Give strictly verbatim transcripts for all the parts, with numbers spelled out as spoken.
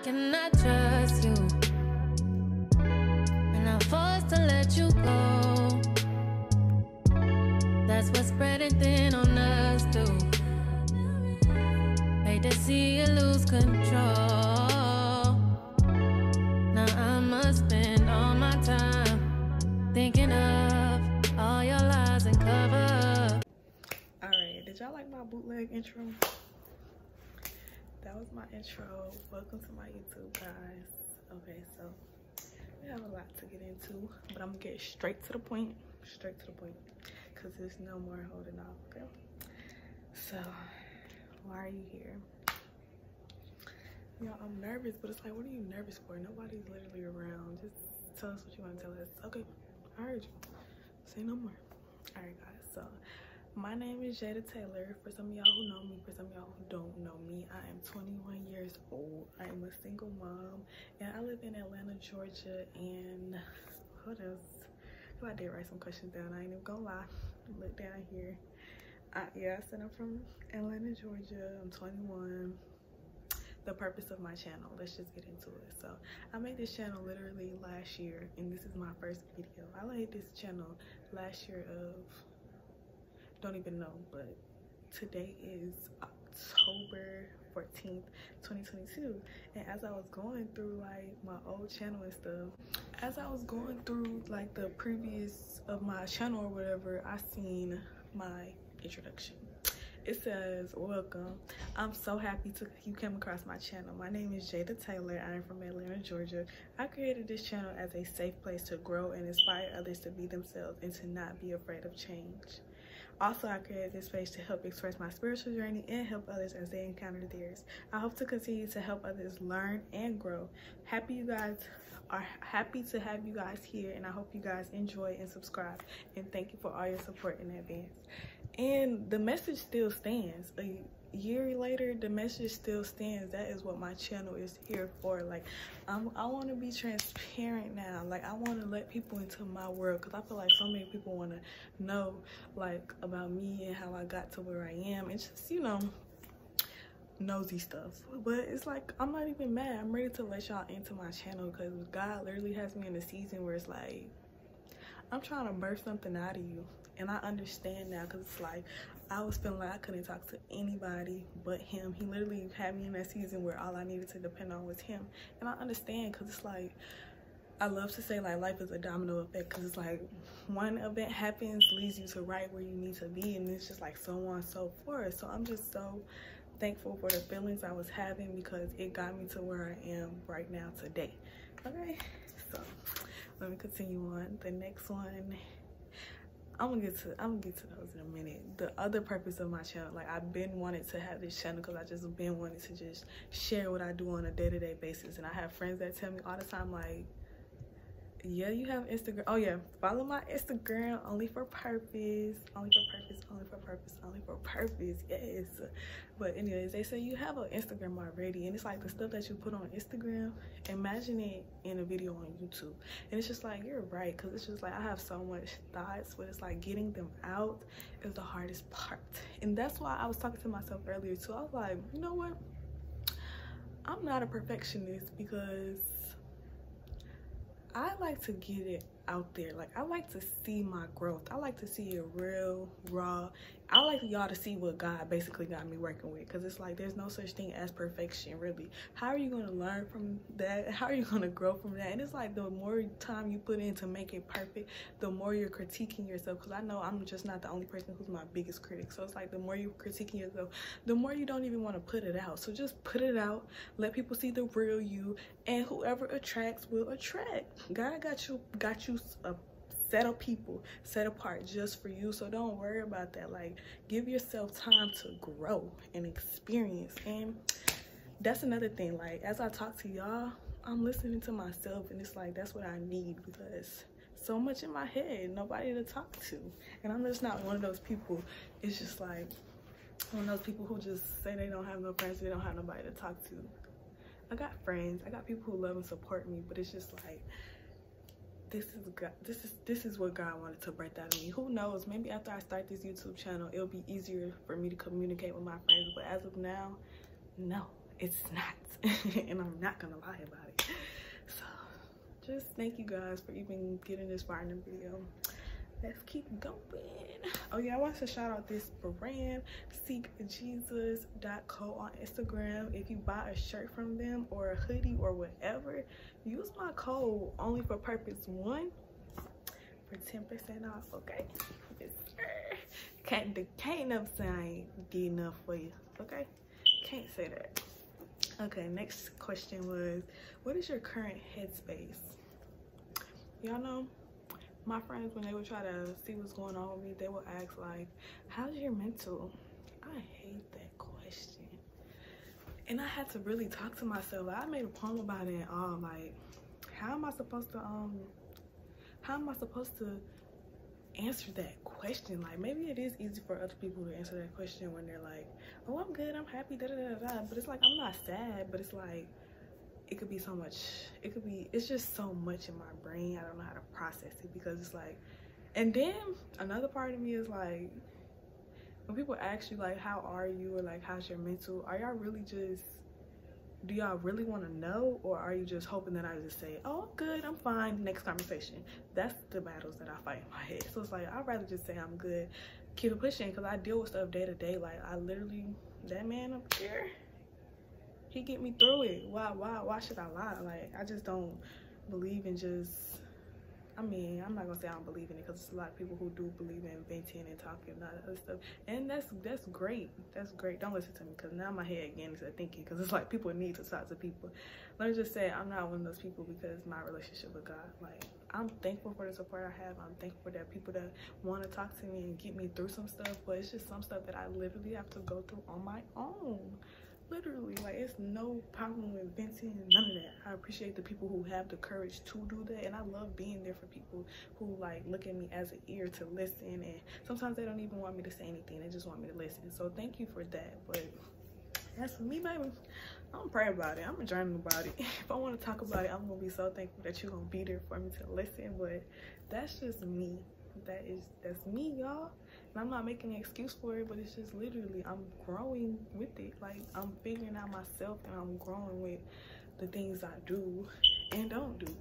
cannot trust you, and I'm forced to let you go. That's what's spreading thin on us too. Hate to see you lose control. Now I must spend all my time thinking of all your lies and cover. Alright, did y'all like my bootleg intro? That was my intro. Welcome to my YouTube, guys. Okay, so we have a lot to get into, but I'm gonna get straight to the point. Straight to the point. Because there's no more holding off, okay? So, why are you here? You know, I'm nervous, but it's like, what are you nervous for? Nobody's literally around. Just tell us what you want to tell us. Okay, I heard you. Say no more. Alright, guys, so my name is Jada Taylor. For some of y'all who know me, for some of y'all who don't know me, I am twenty-one years old. I am a single mom, and I live in Atlanta, Georgia. And what else? Well, I did write some questions down. I ain't even gonna lie. Look down here. I, yeah, I said I'm from Atlanta, Georgia. I'm twenty-one. The purpose of my channel, let's just get into it. So I made this channel literally last year, and this is my first video. I made this channel last year of, don't even know, but today is October fourteenth, twenty twenty-two. And as I was going through like my old channel and stuff, as I was going through like the previous of my channel or whatever, I seen my introduction. It says, welcome. I'm so happy to you came across my channel. My name is Jada Taylor. I am from Atlanta, Georgia. I created this channel as a safe place to grow and inspire others to be themselves and to not be afraid of change. Also, I created this space to help express my spiritual journey and help others as they encounter theirs. I hope to continue to help others learn and grow. Happy you guys are happy to have you guys here, and I hope you guys enjoy and subscribe. And thank you for all your support in advance. And the message still stands. A year later, the message still stands. That is what my channel is here for. Like, I'm, I want to be transparent now. Like, I want to let people into my world, because I feel like so many people want to know, like, about me and how I got to where I am. It's just, you know, nosy stuff. But it's like, I'm not even mad. I'm ready to let y'all into my channel, because God literally has me in a season where it's like, I'm trying to birth something out of you. And I understand now, because it's like, I was feeling like I couldn't talk to anybody but him. He literally had me in that season where all I needed to depend on was him. And I understand, because it's like, I love to say like life is a domino effect, because it's like one event happens, leads you to right where you need to be, and it's just like so on and so forth. So I'm just so thankful for the feelings I was having, because it got me to where I am right now today. Okay, so let me continue on. The next one, I'm gonna get to I'm gonna get to those in a minute. The other purpose of my channel, like, I've been wanting to have this channel because I just been wanting to just share what I do on a day-to-day basis. And I have friends that tell me all the time, like, yeah, you have Instagram. Oh yeah, follow my Instagram. Only for purpose. Only for purpose. Only for purpose. Only for purpose. Yes. But anyways, they say you have an Instagram already, and it's like the stuff that you put on Instagram, imagine it in a video on YouTube. And it's just like, you're right, because it's just like I have so much thoughts, but it's like getting them out is the hardest part. And that's why I was talking to myself earlier too. I was like, you know what? I'm not a perfectionist, because I like to get it out there. Like, I like to see my growth. I like to see it real, raw. I like y'all to see what God basically got me working with, because it's like there's no such thing as perfection, really. How are you going to learn from that? How are you going to grow from that? And it's like the more time you put in to make it perfect, the more you're critiquing yourself, because I know I'm just not the only person who's my biggest critic. So it's like the more you're critiquing yourself, the more you don't even want to put it out. So just put it out, let people see the real you, and whoever attracts will attract. God got you got you a set of people set apart just for you. So don't worry about that. Like, give yourself time to grow and experience. And that's another thing, like, as I talk to y'all, I'm listening to myself, and it's like that's what I need, because so much in my head, nobody to talk to. And I'm just not one of those people. It's just like one of those people who just say they don't have no friends, they don't have nobody to talk to. I got friends, I got people who love and support me, but it's just like, this is God, this is this is what God wanted to birth out of me. Who knows, maybe after I start this YouTube channel, it'll be easier for me to communicate with my friends. But as of now, no, it's not. And I'm not gonna lie about it. So just thank you guys for even getting this far in the video. Let's keep going. Oh yeah, I want to shout out this brand, seek jesus dot co on Instagram. If you buy a shirt from them or a hoodie or whatever, use my code only for purpose one for ten percent off. Okay, yes, sir. Can't can't never say I ain't did enough for you. Okay, can't say that. Okay, next question was, what is your current headspace? Y'all know, my friends, when they would try to see what's going on with me, they would ask like, how's your mental? I hate that question. And I had to really talk to myself. Like, I made a poem about it and all. Like, how am I supposed to um how am I supposed to answer that question? Like, maybe it is easy for other people to answer that question when they're like, oh, I'm good, I'm happy, da da da da. But it's like, I'm not sad, but it's like, it could be so much, it could be, it's just so much in my brain. I don't know how to process it, because it's like, and then another part of me is like, when people ask you like, how are you, or like, how's your mental, are y'all really just, do y'all really want to know, or are you just hoping that I just say, oh, I'm good, I'm fine, next conversation? That's the battles that I fight in my head. So it's like, I'd rather just say I'm good, keep it pushing, because I deal with stuff day to day. Like, I literally, that man up there, he get me through it. Why, why, why should I lie? Like, I just don't believe in just, I mean, I'm not gonna say I don't believe in it, because there's a lot of people who do believe in venting and talking and all that other stuff, and that's that's great. That's great. Don't listen to me, because now my head again is thinking, because it's like people need to talk to people. Let me just say, I'm not one of those people, because my relationship with God, like, I'm thankful for the support I have. I'm thankful for that people that want to talk to me and get me through some stuff, but it's just some stuff that I literally have to go through on my own. Literally, like, it's no problem with venting, none of that. I appreciate the people who have the courage to do that, and I love being there for people who like look at me as an ear to listen, and sometimes they don't even want me to say anything, they just want me to listen. So thank you for that. But as for me, baby, I'm gonna pray about it, I'm gonna journal about it. If I want to talk about it, I'm gonna be so thankful that you're gonna be there for me to listen. But that's just me. That is that's me, y'all. And I'm not making an excuse for it, but it's just literally, I'm growing with it. Like, I'm figuring out myself, and I'm growing with the things I do and don't do.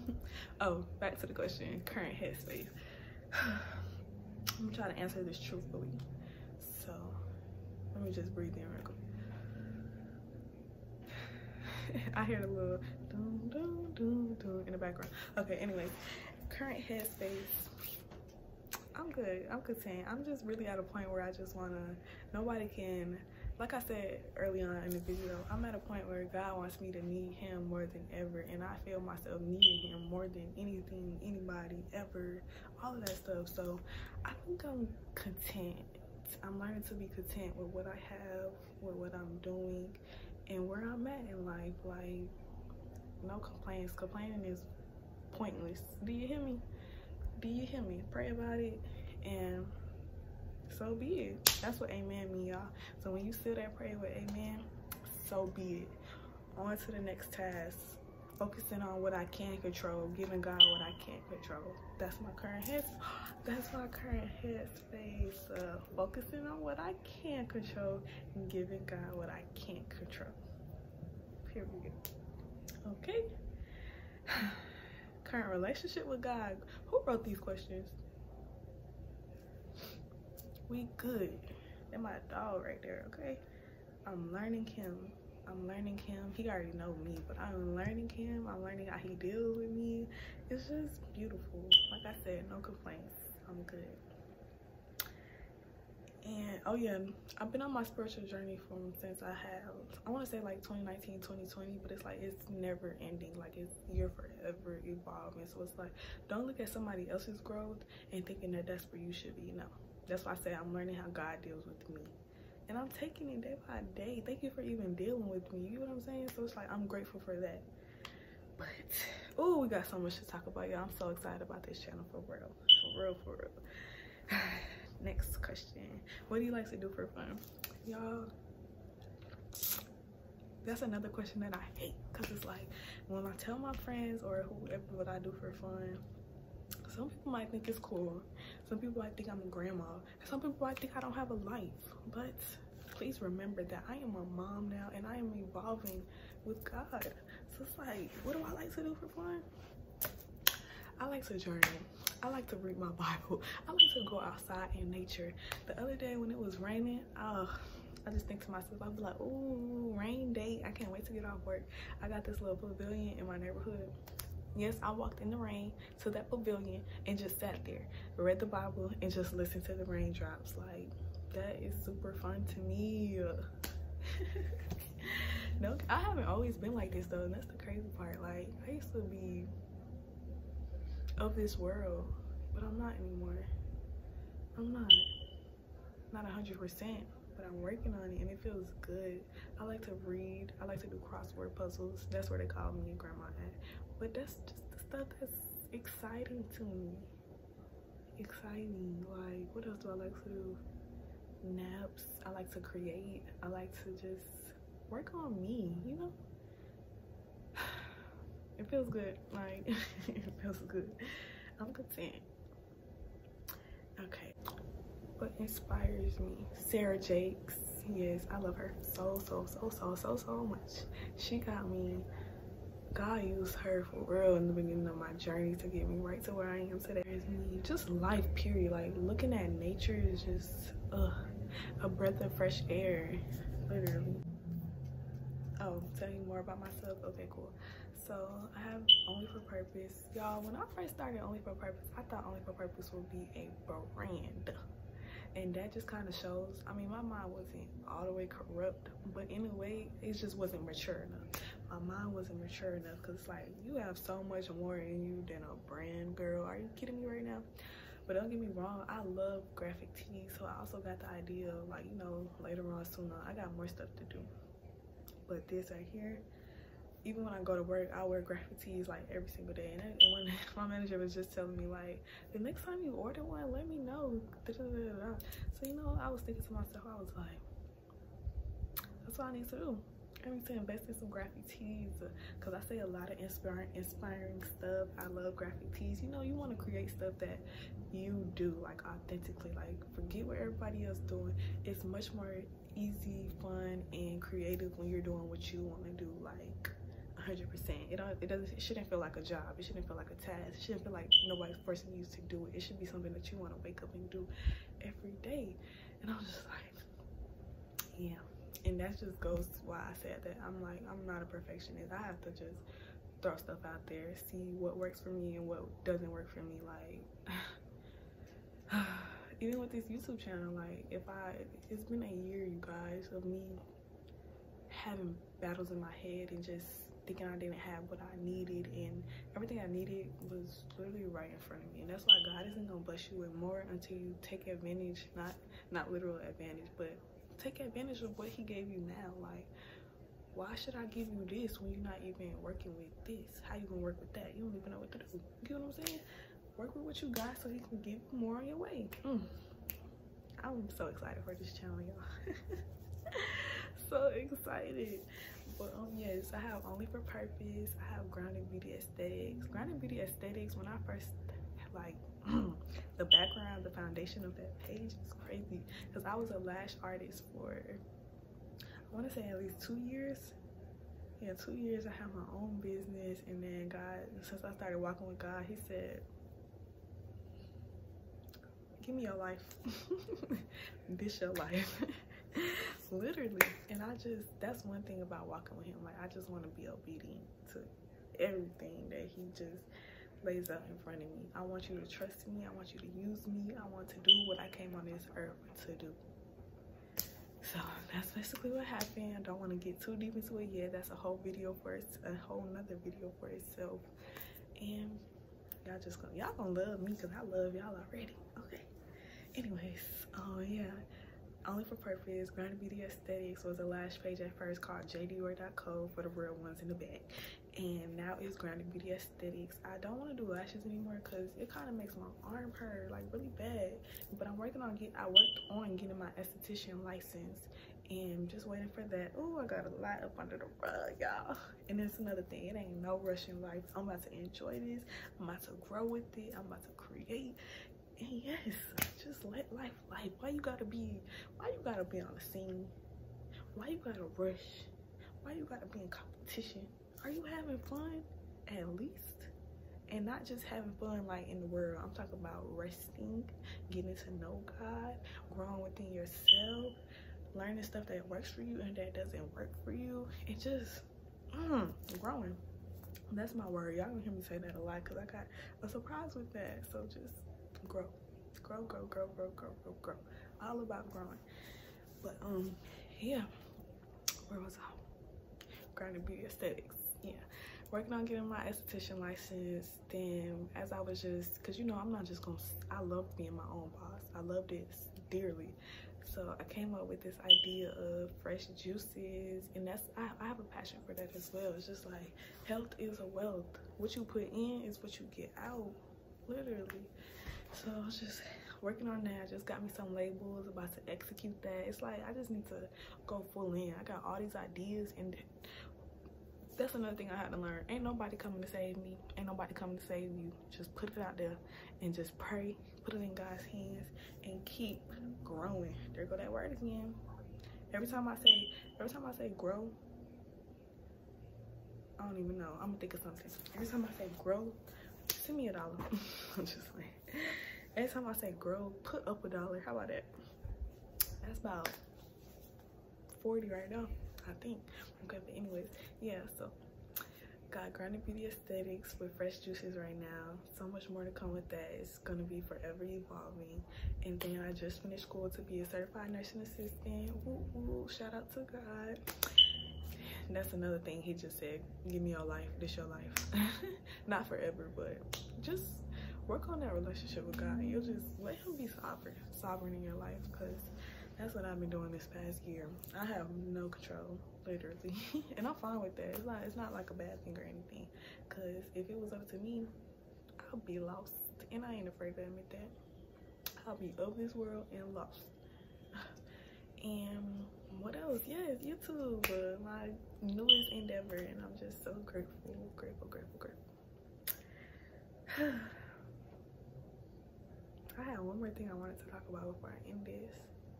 Oh, back to the question, current headspace. I'm gonna try to answer this truthfully. So let me just breathe in real quick. I hear the little dum dum dum dum in the background. Okay, anyways, current headspace. I'm good, I'm content. I'm just really at a point where I just wanna, nobody can, like I said early on in the video, I'm at a point where God wants me to need him more than ever, and I feel myself needing him more than anything, anybody, ever, all of that stuff. So I think I'm content. I'm learning to be content with what I have, with what I'm doing, and where I'm at in life. Like, no complaints. Complaining is pointless. Do you hear me? Do you hear me? Pray about it, and so be it. That's what amen mean, y'all. So when you sit there pray with amen, so be it. On to the next task, focusing on what I can control, giving God what I can't control. That's my current head that's my current headspace. Uh, focusing on what I can control and giving God what I can't control. Period. Okay. Current relationship with God. Who wrote these questions? We good. That's my dog right there, okay? I'm learning him. I'm learning him. He already know me, but I'm learning him. I'm learning how he deals with me. It's just beautiful. Like I said, no complaints. I'm good. And oh yeah, I've been on my spiritual journey from since I have, I want to say like twenty nineteen, twenty twenty, but it's like it's never ending. Like, it's, you're forever evolving. So it's like, don't look at somebody else's growth and thinking that that's where you should be. No, that's why I say I'm learning how God deals with me, and I'm taking it day by day. Thank you for even dealing with me. You know what I'm saying? So it's like, I'm grateful for that. But oh, we got so much to talk about, y'all. I'm so excited about this channel, for real, for real, for real. Next question. What do you like to do for fun? Y'all, that's another question that I hate, because it's like, when I tell my friends or whoever what I do for fun, some people might think it's cool. Some people might think I'm a grandma. Some people might think I don't have a life. But please remember that I am a mom now and I am evolving with God. So it's like, what do I like to do for fun? I like to journal. I like to read my Bible. I like to go outside in nature. The other day when it was raining, uh, I just think to myself, I'll be like, ooh, rain day. I can't wait to get off work. I got this little pavilion in my neighborhood. Yes, I walked in the rain to that pavilion and just sat there, read the Bible, and just listened to the raindrops. Like, that is super fun to me. No, I haven't always been like this though, and that's the crazy part. Like, I used to be of this world, but I'm not anymore. I'm not. Not one hundred percent, but I'm working on it, and it feels good. I like to read. I like to do crossword puzzles. That's where they call me and grandma at. But that's just the stuff that's exciting to me. Exciting. Like, what else do I like to do? Naps. I like to create. I like to just work on me, you know? It feels good. Like, it feels good. I'm content. Okay. What inspires me? Sarah Jakes. Yes, I love her so, so, so, so, so, so much. She got me. God used her for real in the beginning of my journey to get me right to where I am today. It's me. Just life, period. Like, looking at nature is just uh, a breath of fresh air, literally. Oh, tell you more about myself? Okay, cool. So I have Only for Purpose. Y'all, when I first started Only for Purpose, I thought Only for Purpose would be a brand. And that just kind of shows, I mean, my mind wasn't all the way corrupt, but in a way, it just wasn't mature enough. My mind wasn't mature enough, because it's like, you have so much more in you than a brand, girl. Are you kidding me right now? But don't get me wrong, I love graphic tees, so I also got the idea of, like, you know, later on, soon on, I got more stuff to do. But this right here, even when I go to work, I wear graphic tees like every single day. And, and when my manager was just telling me, like, the next time you order one, let me know. Da, da, da, da. So, you know, I was thinking to myself, I was like, that's what I need to do. I need to invest in some graphic tees, because I say a lot of inspiring, inspiring stuff. I love graphic tees. You know, you want to create stuff that you do, like, authentically. Like, forget what everybody else doing. It's much more easy, fun, and creative when you're doing what you want to do, like, one hundred percent. It don't, it doesn't, it shouldn't feel like a job. It shouldn't feel like a task. It shouldn't feel like nobody's forcing you to do it. It should be something that you want to wake up and do every day. And I was just like, yeah. And that just goes to why I said that. I'm like, I'm not a perfectionist. I have to just throw stuff out there, see what works for me and what doesn't work for me. Like, even with this YouTube channel, like, if I, it's been a year, you guys, of me having battles in my head and just thinking I didn't have what I needed, and everything I needed was literally right in front of me. And that's why God isn't gonna bless you with more until you take advantage, not not literal advantage, but take advantage of what he gave you now. Like, why should I give you this when you're not even working with this? How you gonna work with that? You don't even know what to do. You get what I'm saying? Work with what you got so he can give you more on your way. Mm. I'm so excited for this channel, y'all. So excited. But um yes, I have Only for Purpose. I have Grounded Beauty Aesthetics. Grounded Beauty Aesthetics, when I first, like, the background, the foundation of that page is crazy, because I was a lash artist for, I want to say, at least two years. Yeah, two years. I had my own business, and then God, since I started walking with God, he said, give me your life. This your life. Literally. And I just, that's one thing about walking with him. Like, I just want to be obedient to everything that he just lays out in front of me. I want you to trust me. I want you to use me. I want to do what I came on this earth to do. So that's basically what happened. I don't want to get too deep into it yet. That's a whole video for it, a whole nother video for itself. And y'all just gonna, y'all gonna love me because I love y'all already. Okay. Anyways, oh yeah. Only for Purpose, Grounded Beauty Aesthetics was a lash page at first called J Dior dot co for the real ones in the back. And now it's Grounded Beauty Aesthetics. I don't want to do lashes anymore because it kind of makes my arm hurt, like, really bad. But I'm working on get. I worked on getting my esthetician license, and just waiting for that. Oh, I got a lot up under the rug, y'all. And that's another thing. It ain't no rush in life. I'm about to enjoy this. I'm about to grow with it. I'm about to create. And yes, just let life life. Why you gotta be? Why you gotta be on the scene? Why you gotta rush? Why you gotta be in competition? Are you having fun at least? And not just having fun like in the world. I'm talking about resting, getting to know God, growing within yourself, learning stuff that works for you and that doesn't work for you, and just mm, growing. That's my word. Y'all gonna hear me say that a lot because I got a surprise with that. So just grow, grow, grow, grow, grow, grow, grow, grow. All about growing. But um, yeah. Where was I? Grinding Beauty Aesthetics. Yeah. Working on getting my esthetician license. Then as I was just, cause you know I'm not just gonna. I love being my own boss. I love this dearly. So I came up with this idea of fresh juices, and that's I, I have a passion for that as well. It's just like health is a wealth. What you put in is what you get out, literally. So I was just working on that. I just got me some labels, about to execute that. It's like I just need to go full in. I got all these ideas, and that's another thing I had to learn. Ain't nobody coming to save me. Ain't nobody coming to save you. Just put it out there and just pray. Put it in God's hands and keep growing. There go that word again. Every time I say, every time I say grow, I don't even know. I'm gonna think of something. Every time I say grow, send me a dollar. I'm just like, every time I say grow, put up a dollar. How about that? That's about forty right now, I think. Okay, but anyways, yeah, so got Grinding Beauty Aesthetics with fresh juices right now. So much more to come with that. It's gonna be forever evolving. And then I just finished school to be a certified nursing assistant. Woo, woo, shout out to God. And that's another thing he just said, give me your life, this your life. Not forever, but just work on that relationship with God. You'll just let him be sovereign, sovereign in your life, because that's what I've been doing this past year. I have no control, literally. And I'm fine with that. It's not, it's not like a bad thing or anything, because if it was up to me, I'll be lost. And I ain't afraid to admit that. I'll be of this world and lost. And what else? Yes, YouTube, uh, my newest endeavor, and I'm just so grateful, grateful, grateful, grateful. I have one more thing I wanted to talk about before I end this.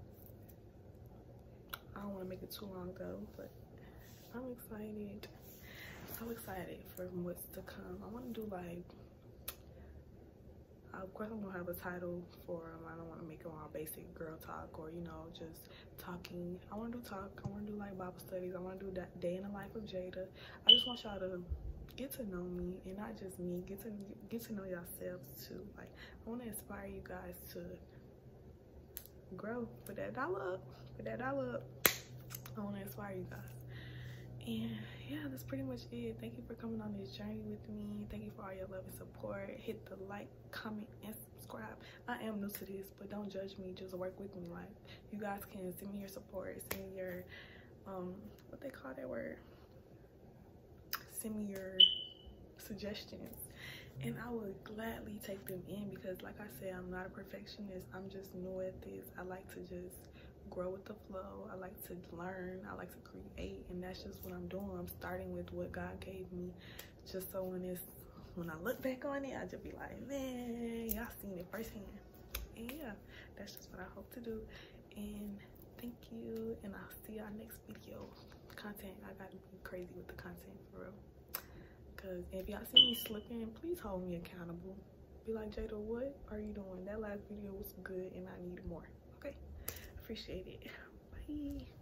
I don't want to make it too long though, but I'm excited. So excited for what's to come. I want to do like, of course I'm gonna have a title for them. I don't want to make it all basic girl talk or, you know, just talking. I want to do talk. I want to do like Bible studies. I want to do that day in the life of Jada. I just want y'all to get to know me, and not just me. Get to get to know yourselves too. Like, I want to inspire you guys to grow. Put that dollar up. Put that dollar up. I want to inspire you guys. And yeah, that's pretty much it. Thank you for coming on this journey with me. Thank you for all your love and support. Hit the like, comment, and subscribe. I am new to this, but don't judge me. Just work with me. Like, you guys can send me your support. Send me your, um, what they call that word? Send me your suggestions. And I would gladly take them in, because like I said, I'm not a perfectionist. I'm just new at this. I like to just grow with the flow. I like to learn. I like to create, and that's just what I'm doing. I'm starting with what God gave me, just so when it's when I look back on it, I just be like, man, y'all seen it firsthand. And yeah, that's just what I hope to do. And thank you, and I'll see y'all next video. Content, I gotta be crazy with the content for real. Cause if y'all see me slipping, please hold me accountable. Be like, Jada, what are you doing? That last video was good and I need more. Okay, appreciate it. Bye.